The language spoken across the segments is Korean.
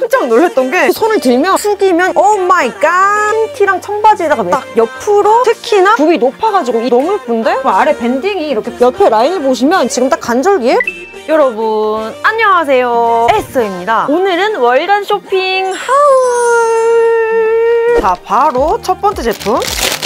깜짝 놀랐던 게 손을 들면 숙이면 오 마이 갓! 흰티랑 청바지에다가 딱 옆으로 특히나 굽이 높아가지고 너무 예쁜데? 아래 밴딩이 이렇게 옆에 라인을 보시면 지금 딱 간절기에 여러분 안녕하세요, 에스더입니다. 오늘은 월간 쇼핑 하울. 자, 바로 첫 번째 제품,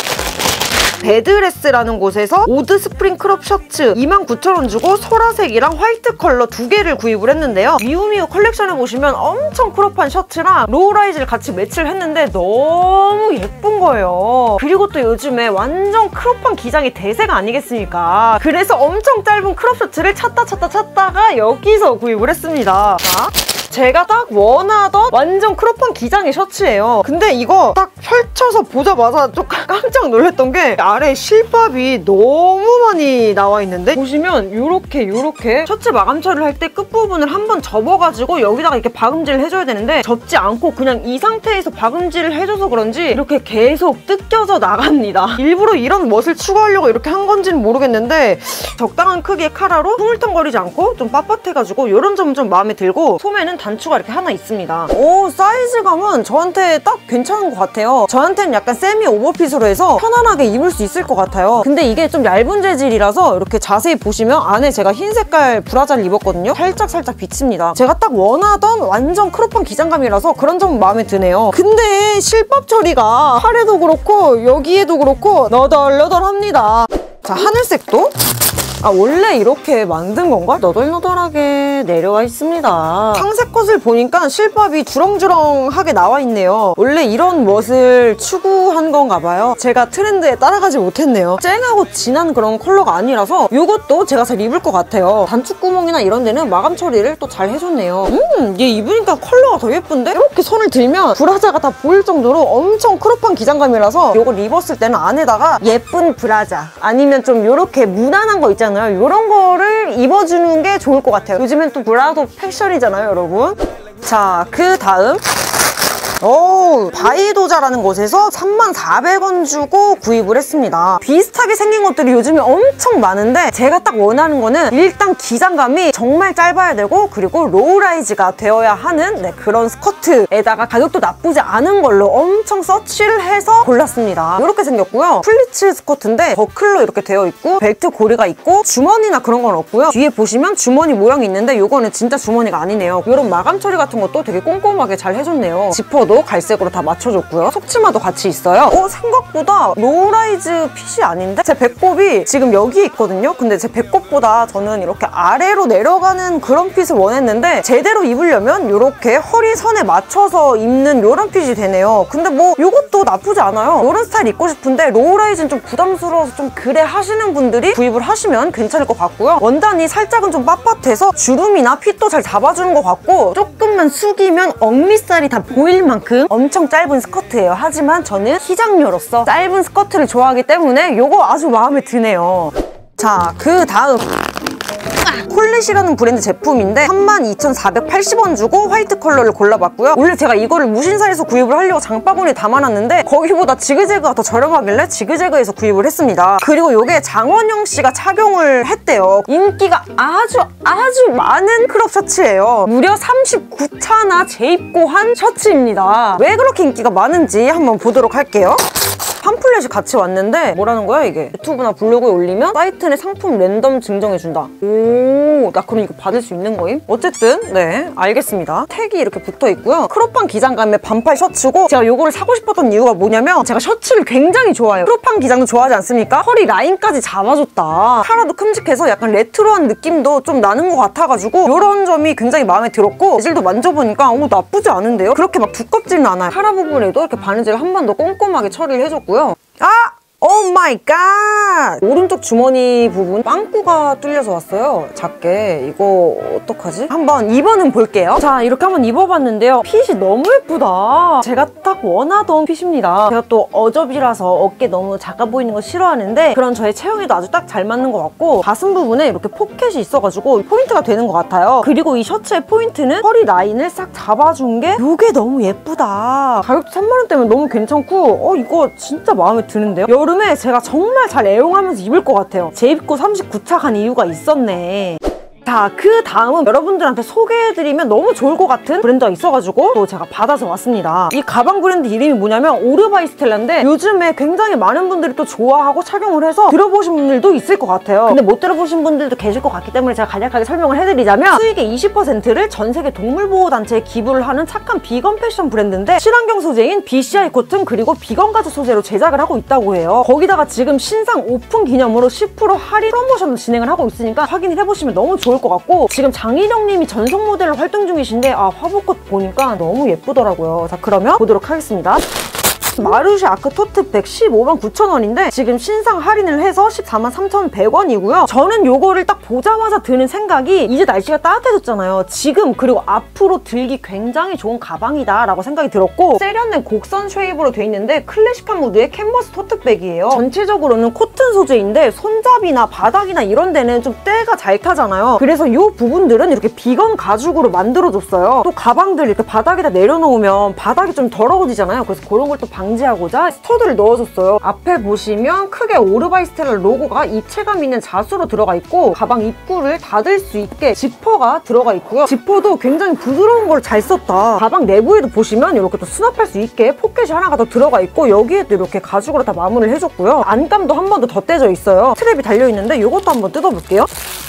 베드레스라는 곳에서 오드 스프링 크롭 셔츠 29,000원 주고 소라색이랑 화이트 컬러 두 개를 구입을 했는데요. 미우미우 컬렉션에 보시면 엄청 크롭한 셔츠랑 로우라이즈를 같이 매치를 했는데 너무 예쁜 거예요. 그리고 또 요즘에 완전 크롭한 기장이 대세가 아니겠습니까? 그래서 엄청 짧은 크롭 셔츠를 찾다가 여기서 구입을 했습니다. 자, 제가 딱 원하던 완전 크롭한 기장의 셔츠예요. 근데 이거 딱 펼쳐서 보자마자 좀 깜짝 놀랐던 게 아래 실밥이 너무 많이 나와 있는데 보시면 요렇게 셔츠 마감 처리를 할 때 끝부분을 한번 접어가지고 여기다가 이렇게 박음질을 해줘야 되는데 접지 않고 그냥 이 상태에서 박음질을 해줘서 그런지 이렇게 계속 뜯겨져 나갑니다. 일부러 이런 멋을 추구하려고 이렇게 한 건지는 모르겠는데 적당한 크기의 카라로 흐물텅거리지 않고 좀 빳빳해가지고 이런 점은 좀 마음에 들고 소매는 단추가 이렇게 하나 있습니다. 오, 사이즈감은 저한테 딱 괜찮은 것 같아요. 저한테는 약간 세미 오버핏으로 해서 편안하게 입을 수 있을 것 같아요. 근데 이게 좀 얇은 재질이라서 이렇게 자세히 보시면 안에 제가 흰 색깔 브라자를 입었거든요. 살짝 비칩니다. 제가 딱 원하던 완전 크롭한 기장감이라서 그런 점은 마음에 드네요. 근데 실밥 처리가 팔에도 그렇고 여기에도 그렇고 너덜너덜합니다. 자, 하늘색도 원래 이렇게 만든 건가? 너덜너덜하게 내려와 있습니다. 상세 컷을 보니까 실밥이 주렁주렁하게 나와 있네요. 원래 이런 멋을 추구한 건가 봐요. 제가 트렌드에 따라가지 못했네요. 쨍하고 진한 그런 컬러가 아니라서 이것도 제가 잘 입을 것 같아요. 단추구멍이나 이런 데는 마감 처리를 또 잘 해줬네요. 얘 입으니까 컬러가 더 예쁜데? 이렇게 손을 들면 브라자가 다 보일 정도로 엄청 크롭한 기장감이라서 이걸 입었을 때는 안에다가 예쁜 브라자 아니면 좀 이렇게 무난한 거 있잖아요. 이런 거를 입어주는 게 좋을 것 같아요. 요즘엔 또 브라도 패션이잖아요, 여러분. 자, 그 다음 바이도자라는 곳에서 34,000원 주고 구입을 했습니다. 비슷하게 생긴 것들이 요즘에 엄청 많은데 제가 딱 원하는 거는 일단 기장감이 정말 짧아야 되고 그리고 로우라이즈가 되어야 하는 그런 스커트에다가 가격도 나쁘지 않은 걸로 엄청 서치를 해서 골랐습니다. 이렇게 생겼고요. 플리츠 스커트인데 버클로 이렇게 되어 있고 벨트 고리가 있고 주머니나 그런 건 없고요. 뒤에 보시면 주머니 모양이 있는데 이거는 진짜 주머니가 아니네요. 이런 마감 처리 같은 것도 되게 꼼꼼하게 잘 해줬네요. 지퍼도 갈색으로 다 맞춰줬고요. 속치마도 같이 있어요. 생각보다 로우라이즈 핏이 아닌데? 제 배꼽이 지금 여기 있거든요. 근데 제 배꼽보다 저는 이렇게 아래로 내려가는 그런 핏을 원했는데 제대로 입으려면 이렇게 허리선에 맞춰서 입는 이런 핏이 되네요. 근데 뭐 이것도 나쁘지 않아요. 이런 스타일 입고 싶은데 로우라이즈는 좀 부담스러워서 좀 그래 하시는 분들이 구입을 하시면 괜찮을 것 같고요. 원단이 살짝은 좀 빳빳해서 주름이나 핏도 잘 잡아주는 것 같고 조금만 숙이면 억밑살이 다 보일 만큼 엄청 짧은 스커트예요. 하지만 저는 희장녀로서 짧은 스커트를 좋아하기 때문에 이거 아주 마음에 드네요. 자, 그 다음 콜릿이라는 브랜드 제품인데 32,480원 주고 화이트 컬러를 골라봤고요. 원래 제가 이거를 무신사에서 구입을 하려고 장바구니에 담아놨는데 거기보다 지그재그가 더 저렴하길래 지그재그에서 구입을 했습니다. 그리고 이게 장원영 씨가 착용을 했대요. 인기가 아주 많은 크롭 셔츠예요. 무려 39차나 재입고 한 셔츠입니다. 왜 그렇게 인기가 많은지 한번 보도록 할게요. 팜플렛이 같이 왔는데 뭐라는 거야 이게? 유튜브나 블로그에 올리면 사이트 내 상품 랜덤 증정해준다. 오, 나 그럼 이거 받을 수 있는 거임? 어쨌든 네, 알겠습니다. 택이 이렇게 붙어있고요. 크롭한 기장감의 반팔 셔츠고 제가 이거를 사고 싶었던 이유가 뭐냐면 제가 셔츠를 굉장히 좋아해요. 크롭한 기장도 좋아하지 않습니까? 허리 라인까지 잡아줬다. 카라도 큼직해서 약간 레트로한 느낌도 좀 나는 것 같아가지고 이런 점이 굉장히 마음에 들었고 재질도 만져보니까 나쁘지 않은데요? 그렇게 막 두껍지는 않아요. 카라 부분에도 이렇게 바느질을 한 번 더 꼼꼼하게 처리를 해줬고요. 오 마이 갓! 오른쪽 주머니 부분 빵꾸가 뚫려서 왔어요. 작게. 이거 어떡하지? 한번 2번은 볼게요. 자, 이렇게 한번 입어봤는데요. 핏이 너무 예쁘다. 제가 딱 원하던 핏입니다. 제가 또 어접이라서 어깨 너무 작아 보이는 거 싫어하는데 그런 저의 체형에도 아주 딱 잘 맞는 것 같고 가슴 부분에 이렇게 포켓이 있어가지고 포인트가 되는 것 같아요. 그리고 이 셔츠의 포인트는 허리 라인을 싹 잡아준 게 이게 너무 예쁘다. 가격도 30,000원대면 너무 괜찮고 이거 진짜 마음에 드는데요? 여름에 제가 정말 잘 애용하면서 입을 것 같아요. 재입고 39차 간 이유가 있었네. 자, 그 다음은 여러분들한테 소개해드리면 너무 좋을 것 같은 브랜드가 있어가지고 또 제가 받아서 왔습니다. 이 가방 브랜드 이름이 뭐냐면 오르바이스텔라인데 요즘에 굉장히 많은 분들이 또 좋아하고 착용을 해서 들어보신 분들도 있을 것 같아요. 근데 못 들어보신 분들도 계실 것 같기 때문에 제가 간략하게 설명을 해드리자면 수익의 20%를 전 세계 동물보호단체에 기부를 하는 착한 비건 패션 브랜드인데 친환경 소재인 BCI 코튼 그리고 비건 가죽 소재로 제작을 하고 있다고 해요. 거기다가 지금 신상 오픈 기념으로 10% 할인 프로모션을 진행을 하고 있으니까 확인을 해보시면 너무 좋을 것 같고 지금 장희령님이 전속 모델로 활동 중이신데 화보꽃 보니까 너무 예쁘더라고요. 자, 그러면 보도록 하겠습니다. 마르쉐 아크 토트백 159,000원인데 지금 신상 할인을 해서 143,100원이고요. 저는 요거를 딱 보자마자 드는 생각이 이제 날씨가 따뜻해졌잖아요. 지금 그리고 앞으로 들기 굉장히 좋은 가방이다 라고 생각이 들었고 세련된 곡선 쉐입으로 돼 있는데 클래식한 무드의 캔버스 토트백이에요. 전체적으로는 코튼 소재인데 손잡이나 바닥이나 이런 데는 좀 때가 잘 타잖아요. 그래서 이 부분들은 이렇게 비건 가죽으로 만들어줬어요. 또 가방들 이렇게 바닥에다 내려놓으면 바닥이 좀 더러워지잖아요. 그래서 그런 걸 또 방지하고자 스터드를 넣어줬어요. 앞에 보시면 크게 오르바이스텔라 로고가 입체감 있는 자수로 들어가 있고 가방 입구를 닫을 수 있게 지퍼가 들어가 있고요. 지퍼도 굉장히 부드러운 걸 잘 썼다. 가방 내부에도 보시면 이렇게 또 수납할 수 있게 포켓이 하나가 더 들어가 있고 여기에도 이렇게 가죽으로 다 마무리를 해줬고요. 안감도 한 번 더 덧대져 있어요. 스트랩이 달려있는데 이것도 한번 뜯어볼게요.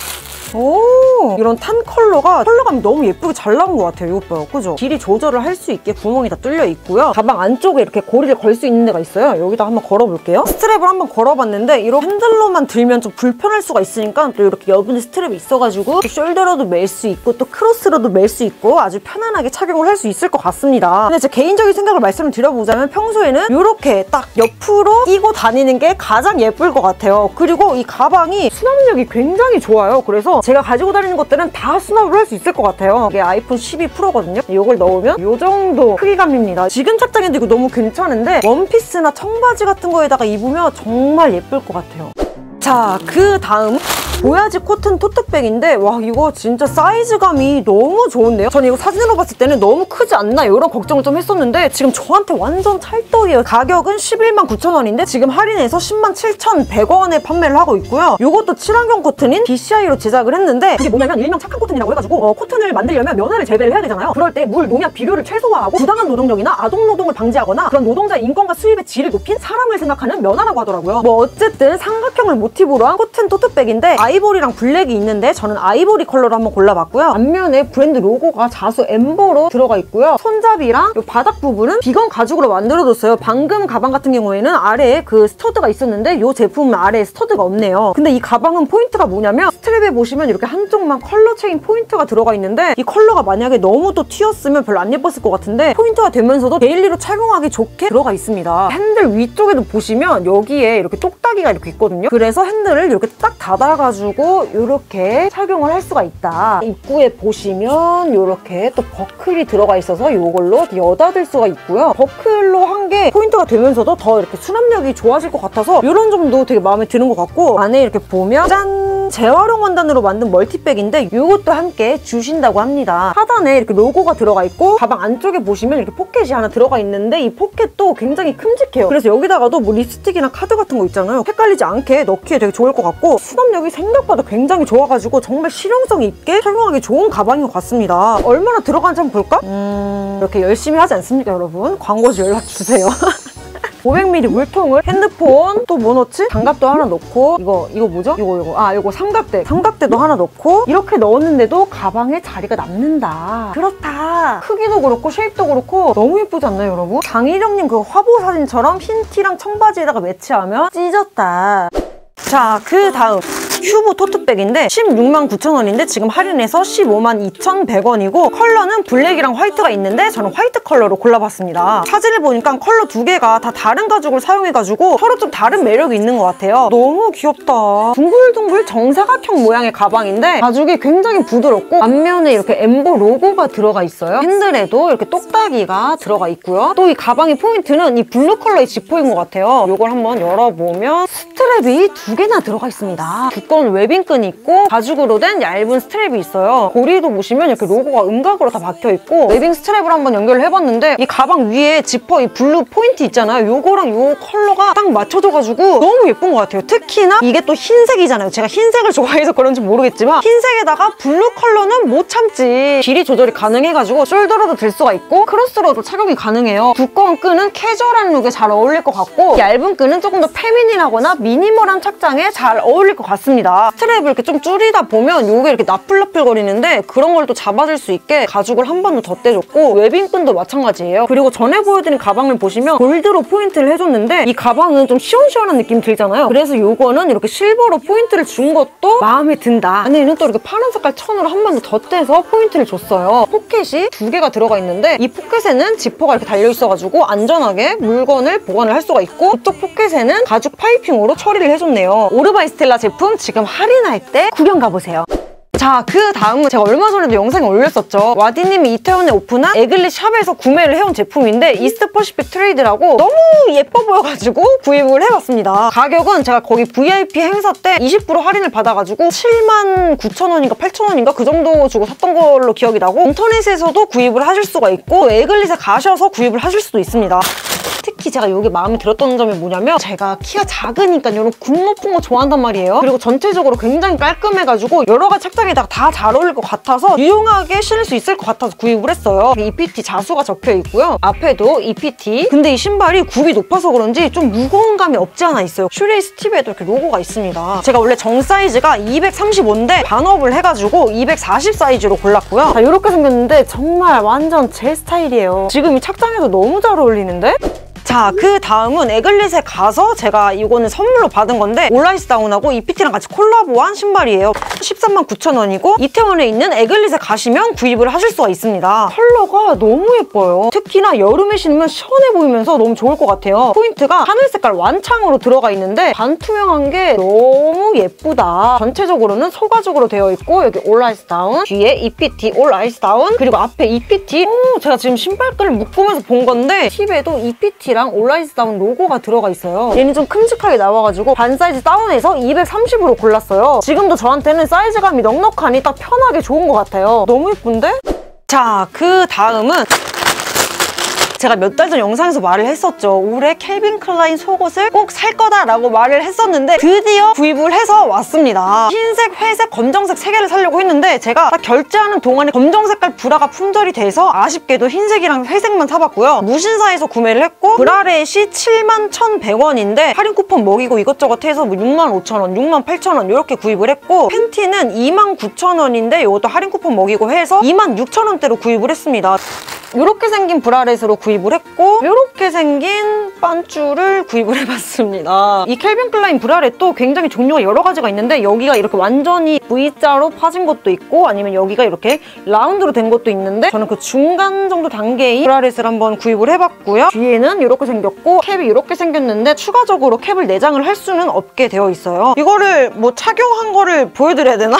오, 이런 탄 컬러감이 너무 예쁘게 잘 나온 것 같아요. 이것 봐요. 그죠? 길이 조절을 할 수 있게 구멍이 다 뚫려 있고요. 가방 안쪽에 이렇게 고리를 걸 수 있는 데가 있어요. 여기다 한번 걸어볼게요. 스트랩을 한번 걸어봤는데 이렇게 핸들로만 들면 좀 불편할 수가 있으니까 또 이렇게 여분의 스트랩이 있어가지고 숄더로도 멜 수 있고 또 크로스로도 멜 수 있고 아주 편안하게 착용을 할 수 있을 것 같습니다. 근데 제 개인적인 생각을 말씀을 드려보자면 평소에는 이렇게 딱 옆으로 끼고 다니는 게 가장 예쁠 것 같아요. 그리고 이 가방이 수납력이 굉장히 좋아요. 그래서 제가 가지고 다니는 것들은 다 수납을 할 수 있을 것 같아요. 이게 아이폰 12 프로거든요. 이걸 넣으면 이 정도 크기감입니다. 지금 착장해도 이거 너무 괜찮은데 원피스나 청바지 같은 거에다가 입으면 정말 예쁠 것 같아요. 자, 그 다음 보야지 코튼 토트백인데 와 이거 진짜 사이즈감이 너무 좋은데요? 저는 이거 사진으로 봤을 때는 너무 크지 않나 이런 걱정을 좀 했었는데 지금 저한테 완전 찰떡이에요. 가격은 119,000원인데 지금 할인해서 107,100원에 판매를 하고 있고요. 이것도 친환경 코튼인 BCI로 제작을 했는데 이게 뭐냐면 일명 착한 코튼이라고 해가지고 코튼을 만들려면 면화를 재배를 해야 되잖아요. 그럴 때 물, 농약 비료를 최소화하고 부당한 노동력이나 아동 노동을 방지하거나 그런 노동자의 인권과 수입의 질을 높인 사람을 생각하는 면화라고 하더라고요. 뭐 어쨌든 삼각형을 모티브로 한 코튼 토트백인데 아이보리랑 블랙이 있는데 저는 아이보리 컬러로 한번 골라봤고요. 앞면에 브랜드 로고가 자수 엠보로 들어가 있고요. 손잡이랑 이 바닥 부분은 비건 가죽으로 만들어줬어요. 방금 가방 같은 경우에는 아래에 그 스터드가 있었는데 이 제품은 아래에 스터드가 없네요. 근데 이 가방은 포인트가 뭐냐면 스트랩에 보시면 이렇게 한쪽만 컬러 체인 포인트가 들어가 있는데 이 컬러가 만약에 너무 또 튀었으면 별로 안 예뻤을 것 같은데 포인트가 되면서도 데일리로 착용하기 좋게 들어가 있습니다. 핸들 위쪽에도 보시면 여기에 이렇게 똑딱이가 이렇게 있거든요. 그래서 핸들을 이렇게 딱 닫아가지고 이렇게 착용을 할 수가 있다. 입구에 보시면 이렇게 또 버클이 들어가 있어서 이걸로 여닫을 수가 있고요. 버클로 한 게 포인트가 되면서도 더 이렇게 수납력이 좋아질 것 같아서 이런 점도 되게 마음에 드는 것 같고 안에 이렇게 보면 짠! 재활용 원단으로 만든 멀티백인데 이것도 함께 주신다고 합니다. 하단에 이렇게 로고가 들어가 있고 가방 안쪽에 보시면 이렇게 포켓이 하나 들어가 있는데 이 포켓도 굉장히 큼직해요. 그래서 여기다가도 뭐 립스틱이나 카드 같은 거 있잖아요. 헷갈리지 않게 넣기에 되게 좋을 것 같고 수납력이 생각보다 굉장히 좋아가지고 정말 실용성 있게 착용하기 좋은 가방인 것 같습니다. 얼마나 들어가는지 한번 볼까? 이렇게 열심히 하지 않습니까 여러분? 광고주 연락주세요. 500ml 물통을 핸드폰 또 뭐 넣지? 장갑도 하나 넣고 이거 뭐죠? 이거 삼각대도 하나 넣고 이렇게 넣었는데도 가방에 자리가 남는다. 그렇다. 크기도 그렇고 쉐입도 그렇고 너무 예쁘지 않나요 여러분? 장희령님 그 화보 사진처럼 흰 티랑 청바지에다가 매치하면 찢었다. 자, 그 다음 휴보 토트백인데 169,000원인데 지금 할인해서 152,100원이고 컬러는 블랙이랑 화이트가 있는데 저는 화이트 컬러로 골라봤습니다. 사진을 보니까 컬러 두 개가 다 다른 가죽을 사용해가지고 서로 좀 다른 매력이 있는 것 같아요. 너무 귀엽다. 둥글둥글 정사각형 모양의 가방인데 가죽이 굉장히 부드럽고 앞면에 이렇게 엠보 로고가 들어가 있어요. 핸들에도 이렇게 똑딱이가 들어가 있고요. 또 이 가방의 포인트는 이 블루 컬러의 지퍼인 것 같아요. 이걸 한번 열어보면 스트랩이 두 개나 들어가 있습니다. 두꺼운 웨빙끈이 있고 가죽으로 된 얇은 스트랩이 있어요. 고리도 보시면 이렇게 로고가 음각으로 다 박혀있고 웨빙 스트랩을 한번 연결을 해봤는데 이 가방 위에 지퍼 이 블루 포인트 있잖아요. 요거랑 요 컬러가 딱 맞춰져가지고 너무 예쁜 것 같아요. 특히나 이게 또 흰색이잖아요. 제가 흰색을 좋아해서 그런지 모르겠지만 흰색에다가 블루 컬러는 못 참지. 길이 조절이 가능해가지고 숄더로도 들 수가 있고 크로스로도 착용이 가능해요. 두꺼운 끈은 캐주얼한 룩에 잘 어울릴 것 같고 얇은 끈은 조금 더 페미닌하거나 미니멀한 착장에 잘 어울릴 것 같습니다. 스트랩을 이렇게 좀 줄이다 보면 요게 이렇게 나풀나풀거리는데 그런 걸 또 잡아줄 수 있게 가죽을 한 번 더 덧대줬고 웨빙끈도 마찬가지예요. 그리고 전에 보여드린 가방을 보시면 골드로 포인트를 해줬는데 이 가방은 좀 시원시원한 느낌이 들잖아요. 그래서 요거는 이렇게 실버로 포인트를 준 것도 마음에 든다. 안에는 또 이렇게 파란 색깔 천으로 한 번 더 덧대서 포인트를 줬어요. 포켓이 2개가 들어가 있는데 이 포켓에는 지퍼가 이렇게 달려있어가지고 안전하게 물건을 보관을 할 수가 있고 이쪽 포켓에는 가죽 파이핑으로 처리를 해줬네요. 오르바이 스텔라 제품 지금 할인할 때 구경 가보세요. 자, 그 다음은 제가 얼마 전에도 영상에 올렸었죠. 와디님이 이태원에 오픈한 에글리 샵에서 구매를 해온 제품인데 이스트 퍼시픽 트레이드라고 너무 예뻐 보여가지고 구입을 해봤습니다. 가격은 제가 거기 VIP 행사 때 20% 할인을 받아가지고 79,000원인가 8,000원인가 그 정도 주고 샀던 걸로 기억이 나고 인터넷에서도 구입을 하실 수가 있고 에글릿에 가셔서 구입을 하실 수도 있습니다. 특히 제가 이게 마음에 들었던 점이 뭐냐면 제가 키가 작으니까 이런 굽 높은 거 좋아한단 말이에요. 그리고 전체적으로 굉장히 깔끔해가지고 여러 가지 착장에다가 다 잘 어울릴 것 같아서 유용하게 신을 수 있을 것 같아서 구입을 했어요. EPT 자수가 적혀있고요. 앞에도 EPT. 근데 이 신발이 굽이 높아서 그런지 좀 무거운 감이 없지 않아 있어요. 슈레이스 팁에도 이렇게 로고가 있습니다. 제가 원래 정 사이즈가 235인데 반업을 해가지고 240 사이즈로 골랐고요. 자, 이렇게 생겼는데 정말 완전 제 스타일이에요. 지금 이 착장에도 너무 잘 어울리는데? 자, 그 다음은 에글릿에 가서 제가 이거는 선물로 받은 건데 올라이스 다운하고 EPT랑 같이 콜라보한 신발이에요. 139,000원이고 이태원에 있는 에글릿에 가시면 구입을 하실 수가 있습니다. 컬러가 너무 예뻐요. 특히나 여름에 신으면 시원해 보이면서 너무 좋을 것 같아요. 포인트가 하늘 색깔 완창으로 들어가 있는데 반투명한 게 너무 예쁘다. 전체적으로는 소가죽으로 되어 있고 여기 올라이스 다운, 뒤에 EPT 올라이스 다운, 그리고 앞에 EPT. 제가 지금 신발끈을 묶으면서 본 건데 팁에도 EPT랑 올라이스 다운 로고가 들어가 있어요. 얘는 좀 큼직하게 나와가지고 반 사이즈 다운해서 230으로 골랐어요. 지금도 저한테는 사이즈감이 넉넉하니 딱 편하게 좋은 것 같아요. 너무 예쁜데? 자, 그 다음은 제가 몇 달 전 영상에서 말을 했었죠. 올해 캘빈 클라인 속옷을 꼭 살 거다라고 말을 했었는데 드디어 구입을 해서 왔습니다. 흰색, 회색, 검정색 3개를 사려고 했는데 제가 딱 결제하는 동안에 검정 색깔 브라가 품절이 돼서 아쉽게도 흰색이랑 회색만 사봤고요. 무신사에서 구매를 했고 브라렛이 71,100원인데 할인 쿠폰 먹이고 이것저것 해서 뭐 65,000원, 68,000원 이렇게 구입을 했고 팬티는 29,000원인데 이것도 할인 쿠폰 먹이고 해서 26,000원대로 구입을 했습니다. 이렇게 생긴 브라렛으로 구입을 했고 이렇게 생긴 반쭈를 구입을 해봤습니다. 이 캘빈 클라인 브라렛도 굉장히 종류가 여러 가지가 있는데 여기가 이렇게 완전히 V자로 파진 것도 있고 아니면 여기가 이렇게 라운드로 된 것도 있는데 저는 그 중간 정도 단계의 브라렛을 한번 구입을 해봤고요. 뒤에는 이렇게 생겼고 캡이 이렇게 생겼는데 추가적으로 캡을 내장을 할 수는 없게 되어 있어요. 이거를 뭐 착용한 거를 보여드려야 되나?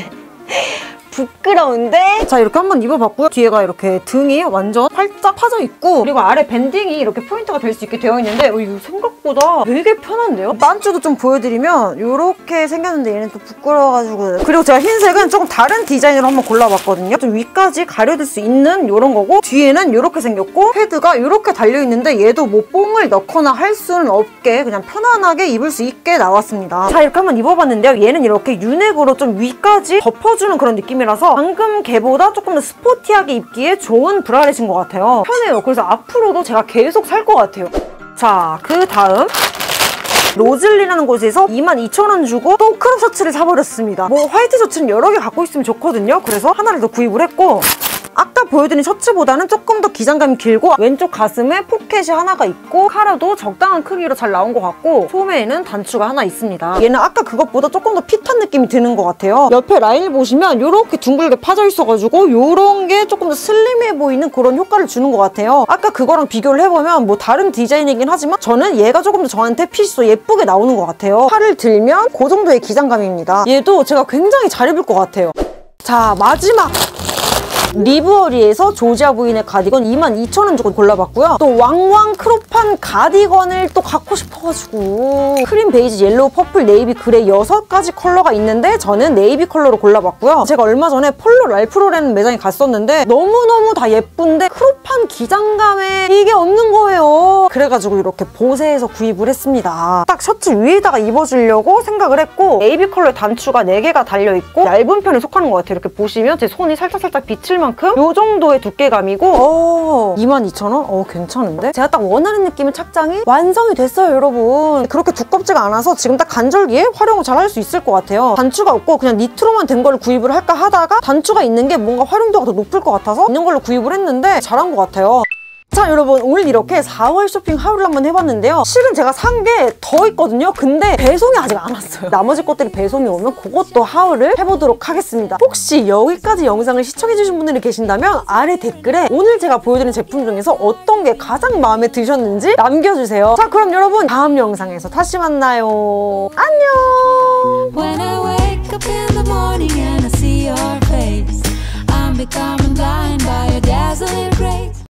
부끄러운데? 자, 이렇게 한번 입어봤고요. 뒤에가 이렇게 등이 완전 활짝 파져 있고 그리고 아래 밴딩이 이렇게 포인트가 될 수 있게 되어 있는데 이거 생각보다 되게 편한데요? 반쭈도 좀 보여드리면 이렇게 생겼는데 얘는 또 부끄러워가지고 그리고 제가 흰색은 조금 다른 디자인으로 한번 골라봤거든요. 좀 위까지 가려줄 수 있는 이런 거고 뒤에는 이렇게 생겼고 패드가 이렇게 달려있는데 얘도 뭐 뽕을 넣거나 할 수는 없게 그냥 편안하게 입을 수 있게 나왔습니다. 자, 이렇게 한번 입어봤는데요. 얘는 이렇게 유넥으로 좀 위까지 덮어주는 그런 느낌이라서 방금 걔보다 조금 더 스포티하게 입기에 좋은 브라렛인 것 같아요. 편해요. 그래서 앞으로도 제가 계속 살 것 같아요. 자, 그 다음 로즐리라는 곳에서 22,000원 주고 또 크롭 셔츠를 사버렸습니다. 뭐 화이트 셔츠는 여러 개 갖고 있으면 좋거든요. 그래서 하나를 더 구입을 했고 아까 보여드린 셔츠보다는 조금 더 기장감이 길고 왼쪽 가슴에 포켓이 하나가 있고 카라도 적당한 크기로 잘 나온 것 같고 소매에는 단추가 하나 있습니다. 얘는 아까 그것보다 조금 더 핏한 느낌이 드는 것 같아요. 옆에 라인을 보시면 이렇게 둥글게 파져 있어가지고 이런 게 조금 더 슬림해 보이는 그런 효과를 주는 것 같아요. 아까 그거랑 비교를 해보면 뭐 다른 디자인이긴 하지만 저는 얘가 조금 더 저한테 핏이 더 예쁘게 나오는 것 같아요. 팔을 들면 그 정도의 기장감입니다. 얘도 제가 굉장히 잘 입을 것 같아요. 자, 마지막! 리브어리에서 조지아 부인의 가디건 22,000원 주고 골라봤고요. 또 왕왕 크롭한 가디건을 또 갖고 싶어가지고 크림, 베이지, 옐로우, 퍼플, 네이비, 그레이 6가지 컬러가 있는데 저는 네이비 컬러로 골라봤고요. 제가 얼마 전에 폴로 랄프로렌 매장에 갔었는데 너무너무 다 예쁜데 크롭한 기장감에 이게 없는 거예요. 그래가지고 이렇게 보세에서 구입을 했습니다. 딱 셔츠 위에다가 입어주려고 생각을 했고 네이비 컬러의 단추가 4개가 달려있고 얇은 편에 속하는 것 같아요. 이렇게 보시면 제 손이 살짝살짝 비칠 만큼 이 정도의 두께감이고 22,000원? 괜찮은데? 제가 딱 원하는 느낌의 착장이 완성이 됐어요, 여러분. 그렇게 두껍지가 않아서 지금 딱 간절기에 활용을 잘 할 수 있을 것 같아요. 단추가 없고 그냥 니트로만 된 거를 구입을 할까 하다가 단추가 있는 게 뭔가 활용도가 더 높을 것 같아서 있는 걸로 구입을 했는데 잘한 것 같아요. 자, 여러분, 오늘 이렇게 4월 쇼핑 하루를 한번 해봤는데요. 실은 제가 산 게 더 있거든요. 근데 배송이 아직 안 왔어요. 나머지 것들이 배송이 오면 그것도 하울을 해보도록 하겠습니다. 혹시 여기까지 영상을 시청해주신 분들이 계신다면 아래 댓글에 오늘 제가 보여드린 제품 중에서 어떤 게 가장 마음에 드셨는지 남겨주세요. 자, 그럼 여러분 다음 영상에서 다시 만나요. 안녕! When I wake up in the morning and I see your face, I'm becoming blind by your dazzling grace.